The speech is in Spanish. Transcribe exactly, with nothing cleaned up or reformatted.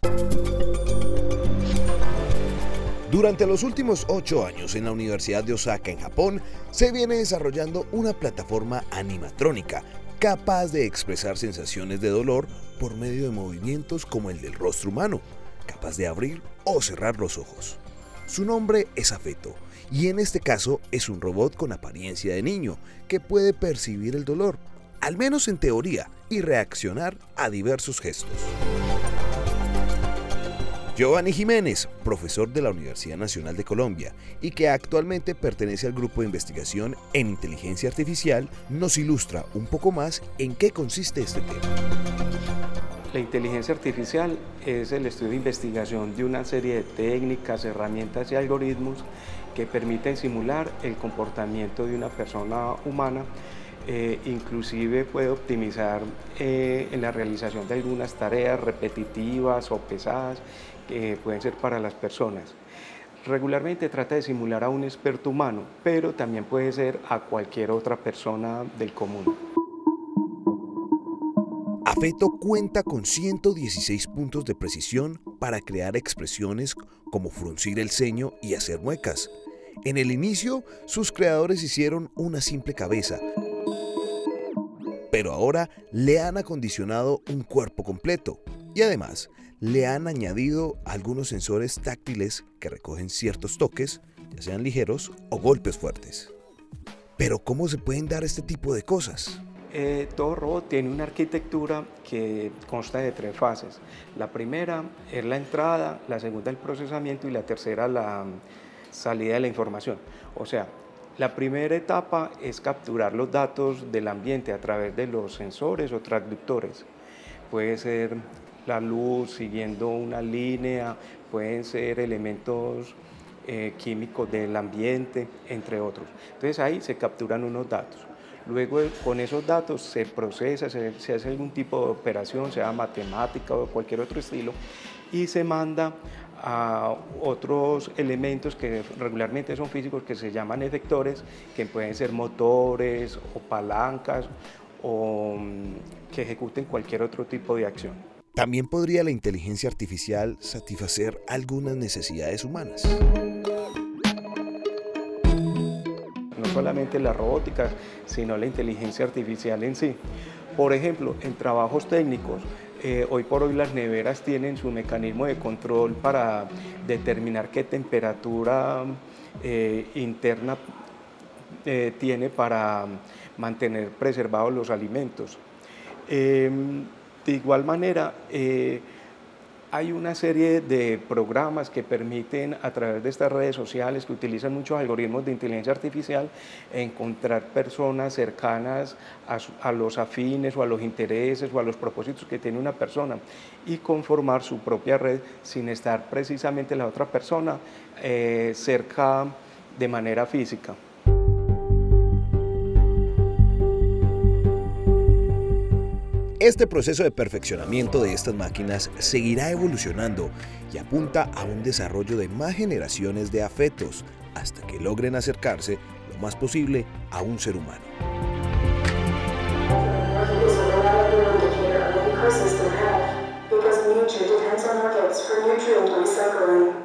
Durante los últimos ocho años en la Universidad de Osaka, en Japón, se viene desarrollando una plataforma animatrónica capaz de expresar sensaciones de dolor por medio de movimientos como el del rostro humano, capaz de abrir o cerrar los ojos. Su nombre es Afeto, y en este caso es un robot con apariencia de niño que puede percibir el dolor, al menos en teoría, y reaccionar a diversos gestos. Giovanni Jiménez, profesor de la Universidad Nacional de Colombia y que actualmente pertenece al grupo de investigación en inteligencia artificial, nos ilustra un poco más en qué consiste este tema. La inteligencia artificial es el estudio de investigación de una serie de técnicas, herramientas y algoritmos que permiten simular el comportamiento de una persona humana. Eh, inclusive puede optimizar eh, en la realización de algunas tareas repetitivas o pesadas que pueden ser para las personas. Regularmente trata de simular a un experto humano, pero también puede ser a cualquier otra persona del común. Afeto cuenta con ciento dieciséis puntos de precisión para crear expresiones como fruncir el ceño y hacer muecas. En el inicio, sus creadores hicieron una simple cabeza, pero ahora le han acondicionado un cuerpo completo y además le han añadido algunos sensores táctiles que recogen ciertos toques, ya sean ligeros o golpes fuertes. Pero ¿cómo se pueden dar este tipo de cosas? Eh, todo robot tiene una arquitectura que consta de tres fases. La primera es la entrada, la segunda el procesamiento y la tercera la salida de la información. O sea, la primera etapa es capturar los datos del ambiente a través de los sensores o transductores. Puede ser la luz siguiendo una línea, pueden ser elementos eh, químicos del ambiente, entre otros. Entonces ahí se capturan unos datos. Luego con esos datos se procesa, se, se hace algún tipo de operación, sea matemática o cualquier otro estilo, y se manda a otros elementos que regularmente son físicos, que se llaman efectores, que pueden ser motores o palancas o que ejecuten cualquier otro tipo de acción. También podría la inteligencia artificial satisfacer algunas necesidades humanas. No solamente la robótica, sino la inteligencia artificial en sí. Por ejemplo, en trabajos técnicos, eh, hoy por hoy las neveras tienen su mecanismo de control para determinar qué temperatura eh, interna eh, tiene para mantener preservados los alimentos. Eh, de igual manera, eh, hay una serie de programas que permiten, a través de estas redes sociales que utilizan muchos algoritmos de inteligencia artificial, encontrar personas cercanas a, a los afines o a los intereses o a los propósitos que tiene una persona y conformar su propia red sin estar precisamente la otra persona eh, cerca de manera física. Este proceso de perfeccionamiento de estas máquinas seguirá evolucionando y apunta a un desarrollo de más generaciones de afetos hasta que logren acercarse lo más posible a un ser humano. Because nature depends on our gifts for nutrient recycling.